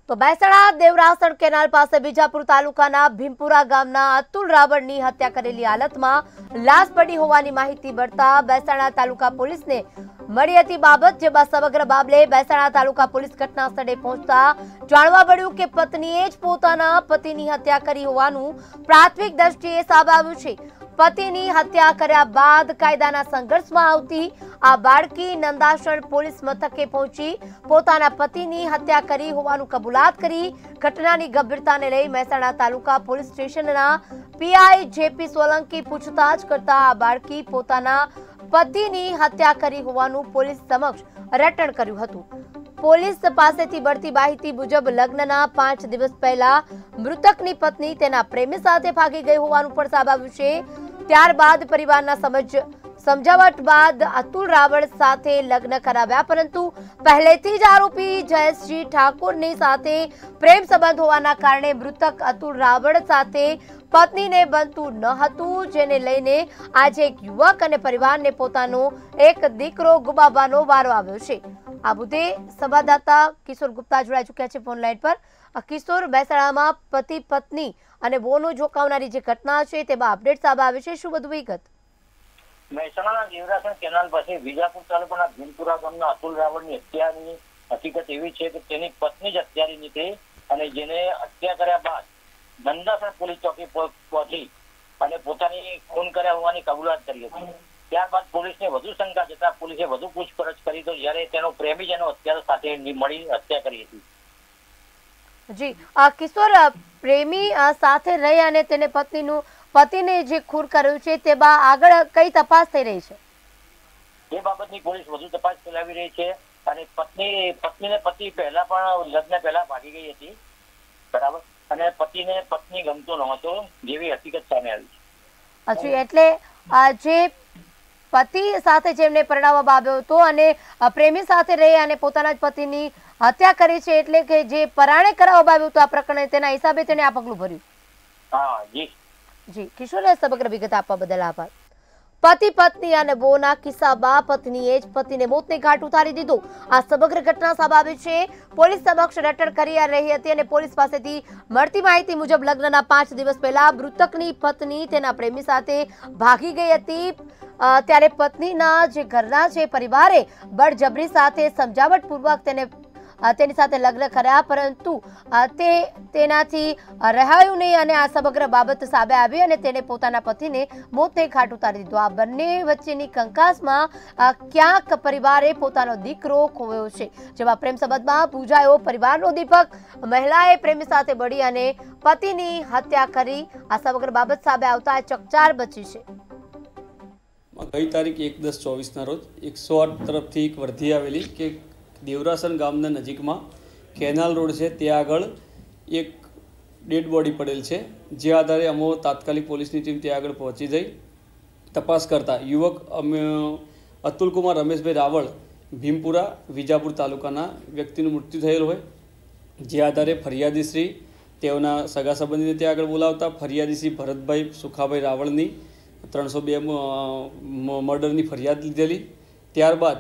તો મહેસાણા દેવરાસણ કેનાલ પાસે બીજાપુર તાલુકાના ભીમપુરા ગામના અતુલ રાવળની હત્યા કરેલી હાલતમાં લાશ પડી હોવાની માહિતી મળતા મહેસાણા તાલુકા પોલીસને મળી હતી બાબત, જેમાં સમગ્ર મામલે મહેસાણા તાલુકા પોલીસ ઘટના સ્થળે પહોંચતા જાણવા મળ્યું કે પત્નીએ જ પોતાના પતિની હત્યા કરી હોવાનું પ્રાથમિક દ્રષ્ટિએ સામે આવ્યું છે। પતિની હત્યા કર્યા બાદ કાયદાના સંઘર્ષમાં આવતી આ બાળકી નંદાસણ પોલીસ મથકે પહોંચી પોતાના પતિની હત્યા કરી હોવાનું કબૂલાત કરી ઘટનાની ગંભીરતાને લઈ મહેસાણા તાલુકા પોલીસ સ્ટેશનના પીઆઈ જેપી સોલંકી પૂછતાછ કરતા આ બાળકી પોતાના પતિની હત્યા કરી હોવાનું પોલીસ સમક્ષ રટણ કર્યું હતું। પોલીસ પાસેથી મળતી માહિતી મુજબ લગ્નના 5 દિવસ પહેલા મૃતકની પત્ની તેના પ્રેમી સાથે ભાગી ગઈ હોવાનું પણ સામે આવ્યું છે। ત્યારબાદ પરિવારના સમજાવટ બાદ અતુલ રાવળ સાથે લગ્ન કરાવ્યા, પરંતુ પહેલેથી જ આરોપી જયેશજી ઠાકોરની સાથે પ્રેમ સંબંધ હોવાના કારણે મૃતક અતુલ રાવળ સાથે પત્નીને બનતું ન હતું, જેને લઈને આજે એક યુવક અને પરિવારને પોતાનો એક દીકરો ગુમાવવાનો વારો આવ્યો છે। આ મુદ્દે સંવાદદાતા કિશોર ગુપ્તા જોડાઈ ચૂક્યા છે ફોન લાઈન પર। કિશોર, મહેસાણામાં પતિ પત્ની અને વોનો ઝોકાવનારી જે ઘટના છે તેમાં અપડેટ સામે આવે છે, શું વધુ વિગત? મહેસાણાના દેવરાસણ કેનાલ પાસે બીજાપુર તાલુકાના ભીમપુરા ગામના અતુલ રાવળની હત્યાની હકીકત એવી છે કે તેની પત્ની જ હત્યારી નીકળી અને જેને હત્યા કર્યા બાદ નંદાસણ પોલીસ ચોકી પહોંચી અને પોતાની ખૂન કર્યા હોવાની કબૂલાત કરી હતી। ત્યારબાદ પોલીસને વધુ શંકા જતા પોલીસે વધુ પૂછપરછ કરી તો જ્યારે તેનો પ્રેમી જેનો હત્યા સાથે મળી હત્યા કરી હતી। જી કિશોર, પ્રેમી સાથે રહી અને તેને પતિને જે ખૂન કર્યું છે તેમાં આગળ કઈ તપાસ થઈ રહી છે? એ બાબતની પોલીસ વધુ તપાસ ચલાવી રહી છે અને પત્નીને પતિ પહેલા પણ લગ્ન પહેલા ભાગી ગઈ હતી, બરાબર, અને પતિને પત્ની ગમતો નહોતો જેવી હકીકત સામે આવી છે। અચ્છા, એટલે જે પતિ સાથે જેમને પરણાવવામાં આવ્યો હતો અને પ્રેમી સાથે રહી અને પોતાના જ પતિની હત્યા કરી છે, એટલે કે જે પરાણે કરાવવામાં આવ્યું હતું આ પ્રકરણે, તેના હિસાબે તેને આ પગલું ભર્યું? હા જી કિશોર, સમગ્ર વિગત આપવા બદલ આભાર। પતિ પત્ની અને વોના કિસ્સામાં પત્નીએ જ પતિને મોતને ઘાટ ઉતારી દીધો। આ સમગ્ર ઘટના સામે આવી છે। પોલીસ સમક્ષ રટણ કરી રહી હતી અને પોલીસ પાસેથી મળતી માહિતી મુજબ લગ્નના 5 દિવસ પહેલા મૃતકની પત્ની તેના પ્રેમી સાથે ભાગી ગઈ હતી। ત્યારે પત્નીના જે ઘરના છે પરિવારે બળજબરી સાથે સમજાવટપૂર્વક તેની સાથે લગ્ન કર્યા, પરંતુ તેનાથી રહ્યું નહીં અને આ સમગ્ર બાબત સામે આવી અને તેને પોતાના પતિને મોતને ઘાટ ઉતારી દીધો। આ બંને વચ્ચેની કંકાસમાં ક્યાંક પરિવારે પોતાનો દીકરો ખોયો છે, જેમાં પ્રેમ સંબંધમાં પૂજાયો પરિવારનો દીપક મહિલાએ પ્રેમી સાથે મળી અને પતિની હત્યા કરી। આ સમગ્ર બાબત સામે આવતા ચકચાર બચી છે। ગઈ તારીખ 1/10/24ના રોજ 108 તરફથી એક વર્ધી આવેલી કે દેવરાસણ ગામના નજીકમાં કેનાલ રોડ છે, ત્યાં આગળ એક ડેડ બોડી પડેલ છે, જે આધારે અમો તાત્કાલિક પોલીસની ટીમ ત્યાં આગળ પહોંચી જઈ તપાસ કરતા યુવક અતુલકુમાર રમેશભાઈ રાવળ ભીમપુરા વિજાપુર તાલુકાના વ્યક્તિનું મૃત્યુ થયેલ હોય, જે આધારે ફરિયાદીશ્રી તેઓના સગા સંબંધીને ત્યાં આગળ બોલાવતા ફરિયાદીશ્રી ભરતભાઈ સુખાભાઈ રાવળની 302 મર્ડરની ફરિયાદ લીધેલી। ત્યારબાદ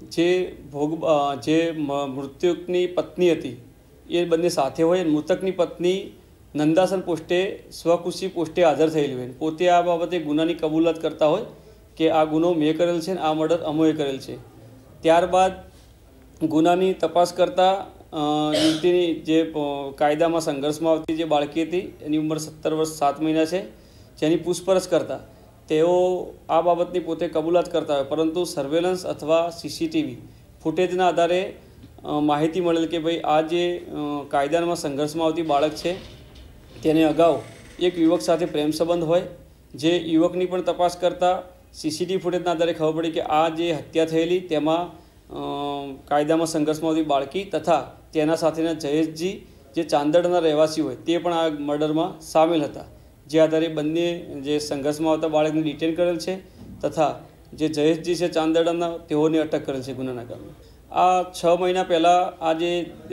જે મૃતકની પત્ની હતી એ બંને સાથે હોય, મૃતકની પત્ની નંદાસન પોસ્ટે સ્વખુશી પોસ્ટે હાજર થયેલી હોય, પોતે આ બાબતે ગુનાની કબૂલાત કરતા હોય કે આ ગુનો મેં કરેલ છે અને આ મર્ડર અમોએ કરેલ છે। ત્યારબાદ ગુનાની તપાસ કરતા યુવતીની જે કાયદામાં સંઘર્ષમાં આવતી જે બાળકી હતી એની ઉંમર 17 વર્ષ 7 મહિના છે, જેની પૂછપરછ કરતા તેઓ આ બાબતની પોતે કબૂલાત કરતા હોય, પરંતુ સર્વેલન્સ અથવા સીસીટીવી ફૂટેજના આધારે માહિતી મળેલ કે ભાઈ આ જે કાયદામાં સંઘર્ષમાં આવતી બાળક છે તેને અગાઉ એક યુવક સાથે પ્રેમ સંબંધ હોય, જે યુવકની પણ તપાસ કરતા સીસીટીવી ફૂટેજના આધારે ખબર પડી કે આ જે હત્યા થયેલી તેમાં કાયદામાં સંઘર્ષમાં આવતી બાળકી તથા તેના સાથેના જયેશજી જે ચાંદડના રહેવાસી હોય તે પણ આ મર્ડરમાં સામેલ હતા, જે આધારે બંને જે સંઘર્ષમાં આવતા બાળકને ડિટેન કરેલ છે તથા જે જયેશજી છે ચાંદડાના તેઓને અટક કરેલ છે ગુનાના કામે। આ 6 મહિના પહેલાં આ જે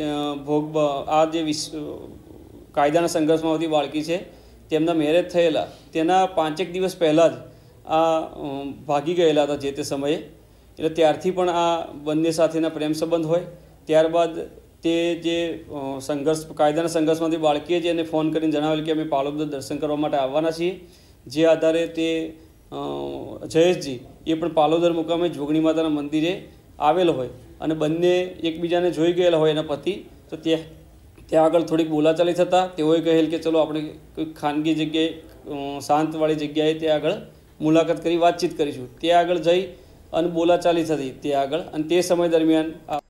કાયદાના સંઘર્ષમાં આવતી બાળકી છે તેમના મેરેજ થયેલા તેના 5 દિવસ પહેલાં જ આ ભાગી ગયેલા હતા જે તે સમયે, એટલે ત્યારથી પણ આ બંને સાથેના પ્રેમ સંબંધ હોય। ત્યારબાદ તે જે કાયદાના સંઘર્ષમાંથી બાળકીએ જે એને ફોન કરીને જણાવેલ કે અમે પાલોદર દર્શન કરવા માટે આવવાના છીએ, જે આધારે તે જયેશજી એ પણ પાલોદર મુકામે જોગણી માતાના મંદિરે આવેલો હોય અને બંને એકબીજાને જોઈ ગયેલા હોય એના પતિ, તો ત્યાં આગળ થોડીક બોલાચાલી થતાં તેઓએ કહેલ કે ચલો આપણે કોઈ ખાનગી જગ્યાએ શાંતવાળી જગ્યાએ ત્યાં આગળ મુલાકાત કરી વાતચીત કરીશું. ત્યાં આગળ જઈ અને બોલાચાલી થતી ત્યાં આગળ, અને તે સમય દરમિયાન